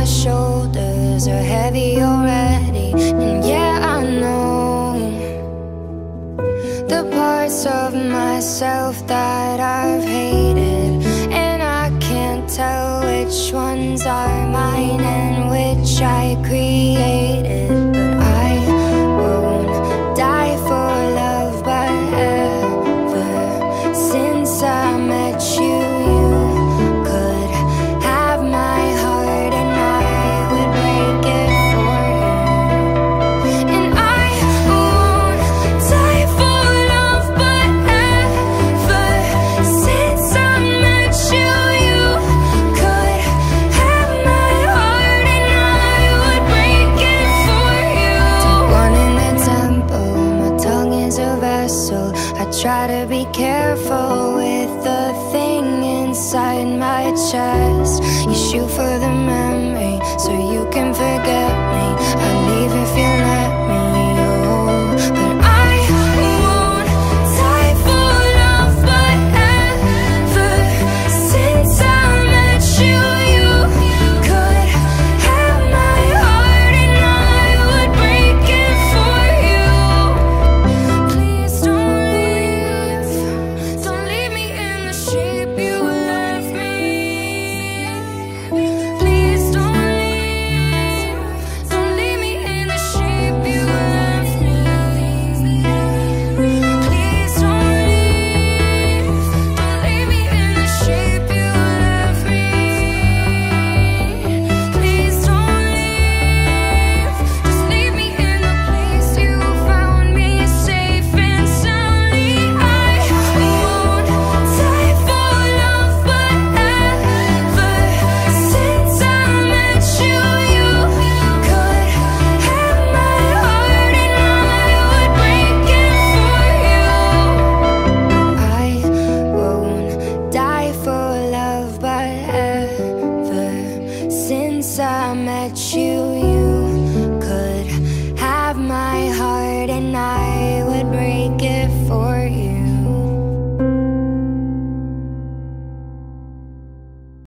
shoulders are heavy already. And yeah, I know the parts of myself that I've hated, and I can't tell which ones are mine and which I created. But I won't die for love, but ever since I met you, you could have my heart and I would break it for you. And I won't die for love, but ever since I met you, you could have my heart and I would break it for you. Take one in the temple, my tongue is a vessel. I try to be careful with the thing inside my chest. You shoot for the memory so you can forget